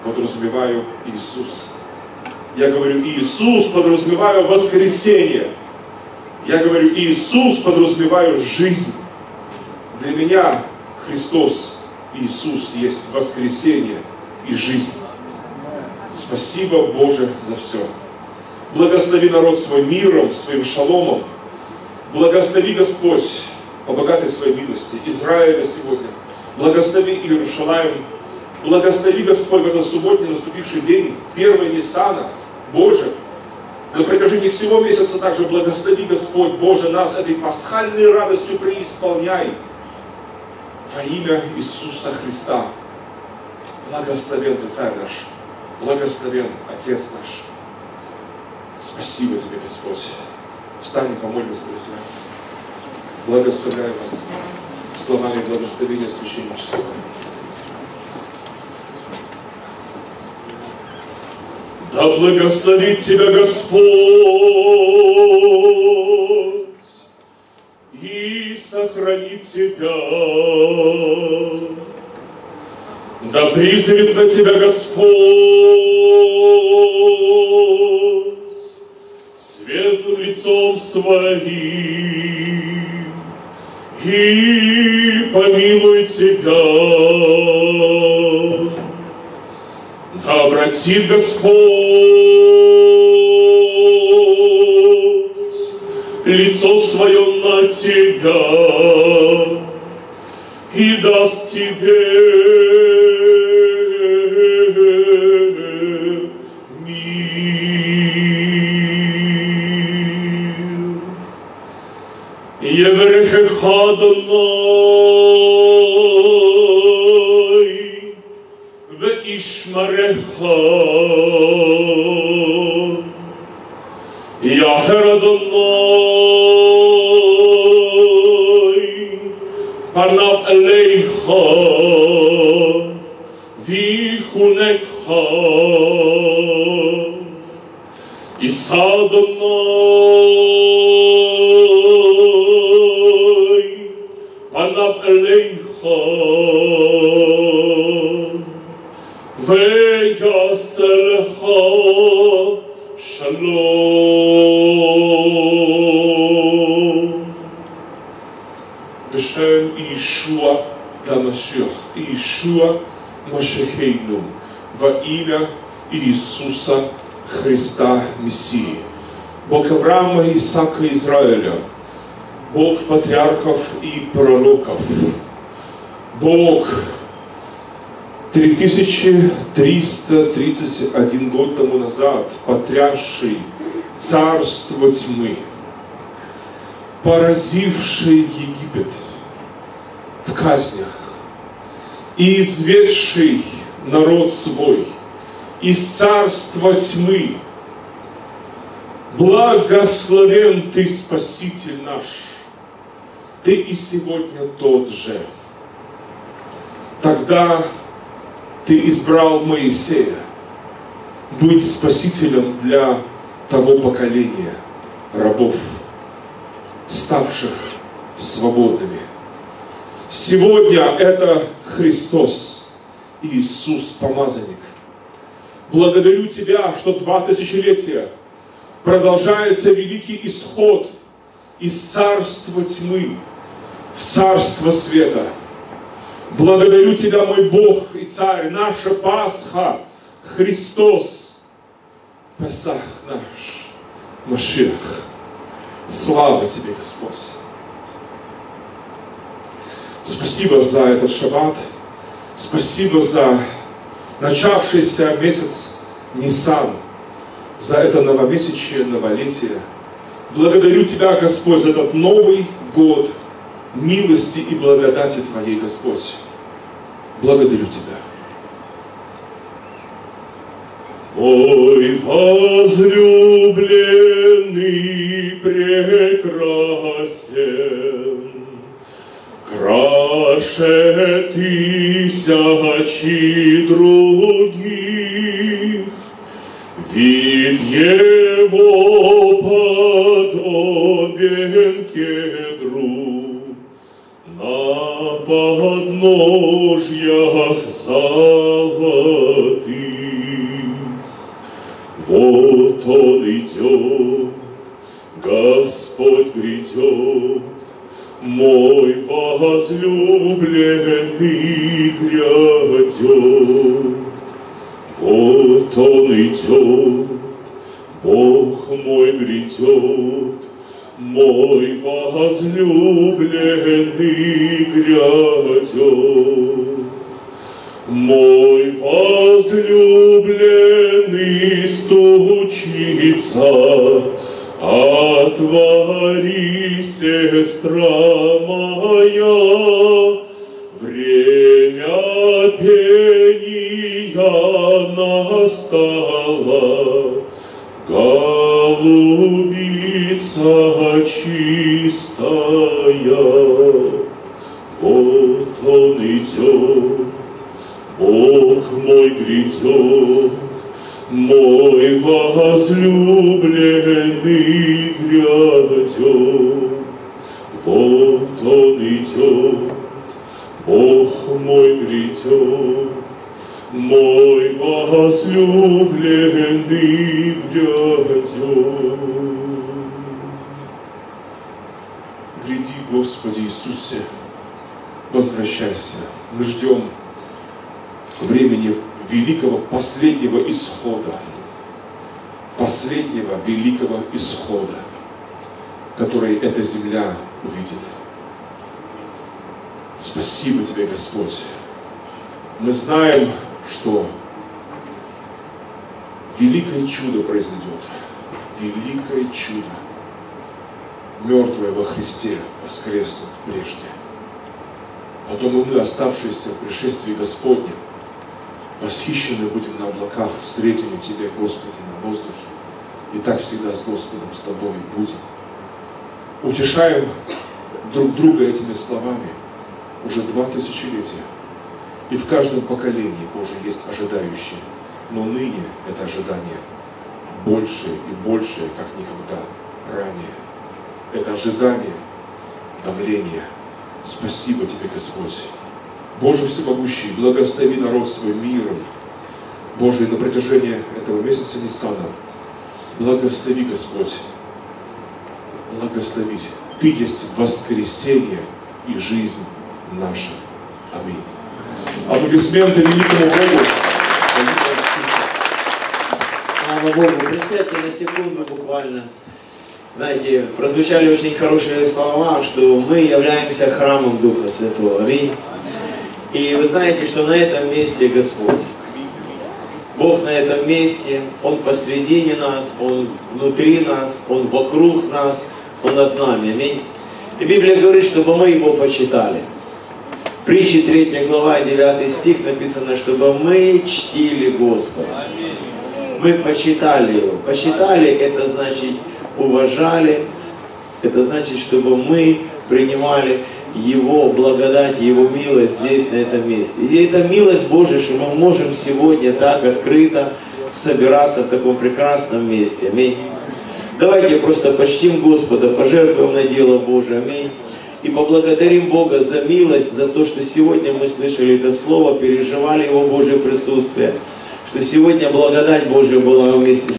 подразумеваю Иисус. Я говорю Иисус, подразумеваю воскресение. Я говорю Иисус, подразумеваю жизнь. Для меня Христос, Иисус есть воскресение и жизнь. Спасибо, Боже, за все. Благослови народ свой миром, своим шаломом. Благослови, Господь, по богатой своей милости Израиля сегодня. Благослови Иерушалаим. Благослови, Господь, в этот субботний наступивший день, 1 Ниссана, Боже. На протяжении всего месяца также благослови, Господь, Боже, нас этой пасхальной радостью преисполняй. Во имя Иисуса Христа. Благословен Ты, Царь наш. Благословен Отец наш. Спасибо Тебе, Господь. Встань и помолимся, друзья. Благословляю вас словами благословения священнического. Да благословит Тебя Господь и сохранит Тебя. Да призрит на Тебя Господь светлым лицом Своим и помилует Тебя. Да обратит Господь лицо Свое на тебя и даст тебе мир. Еврехех Адонай Ve'ishmarecha Yaher Adonai Panav Eleicha Vichunekcha Yisa Adonai Panav Eleicha Ve'yaselecha shalom. B'Shem Yeshua HaMashiach, Yeshua Машехейну, во имя Иисуса Христа Мессии. Бог Авраама, Исаака, Израиля, Бог патриархов и пророков, Бог 3331 год тому назад потрясший царство тьмы, поразивший Египет в казнях и изведший народ свой из царства тьмы. Благословен Ты, Спаситель наш, Ты и сегодня тот же. Тогда Ты избрал Моисея быть спасителем для того поколения рабов, ставших свободными. Сегодня это Христос, Иисус, помазанник. Благодарю Тебя, что 2 тысячелетия продолжается великий исход из царства тьмы в царство света. Благодарю Тебя, мой Бог и Царь, наша Пасха, Христос, Песах наш, Машиах. Слава Тебе, Господь! Спасибо за этот шаббат, спасибо за начавшийся месяц Ниссан, за это новомесячие, новолетие. Благодарю Тебя, Господь, за этот Новый год милости и благодати Твоей, Господь. Благодарю Тебя. Мой возлюбленный прекрасен, краше тысячи других, вид его подобен кедру на подножьях золотых. святых. Вот Он идет, Господь грядет, мой возлюбленный грядет. Вот Он идет, Бог мой грядет, мой возлюбленный грядет. Мой возлюбленный стучится, отвори, сестра моя, время пения настало, голубица чистая. Вот Он идет, Бог мой грядет, мой возлюбленный грядет. Вот Он идет, Бог мой грядет, мой возлюбленный грядет. Гряди, Господи Иисусе, возвращайся. Мы ждем времени великого последнего исхода, последнего великого исхода, который эта земля увидит. Спасибо Тебе, Господь. Мы знаем, что великое чудо произойдет, великое чудо. Мертвые во Христе воскреснут прежде. Потом и мы, оставшиеся в пришествии Господнем, восхищены будем на облаках, встретим Тебя, Господи, на воздухе. И так всегда с Господом, с Тобой будем. Утешаем друг друга этими словами уже 2 тысячелетия. И в каждом поколении уже есть ожидающие. Но ныне это ожидание больше и больше, как никогда ранее. Это ожидание, давление. Спасибо Тебе, Господь. Боже Всемогущий, благослови народ свой миром. Боже, на протяжении этого месяца Ниссана благослови, Господь. Благослови. Ты есть воскресение и жизнь наша. Аминь. Аплодисменты великому Богу. Слава Богу. Присядьте на секунду буквально. Знаете, прозвучали очень хорошие слова, что мы являемся храмом Духа Святого. Аминь. И вы знаете, что на этом месте Господь. Бог на этом месте, Он посредине нас, Он внутри нас, Он вокруг нас, Он над нами. Аминь. И Библия говорит, чтобы мы Его почитали. Притчи 3 глава, 9 стих написано, чтобы мы чтили Господа. Мы почитали Его. Почитали, это значит уважали, это значит, чтобы мы принимали Его благодать, Его милость здесь, на этом месте. И это милость Божия, что мы можем сегодня так открыто собираться в таком прекрасном месте. Аминь. Давайте просто почтим Господа, пожертвуем на дело Божие. Аминь. И поблагодарим Бога за милость, за то, что сегодня мы слышали это слово, переживали Его Божье присутствие, что сегодня благодать Божия была вместе с нами.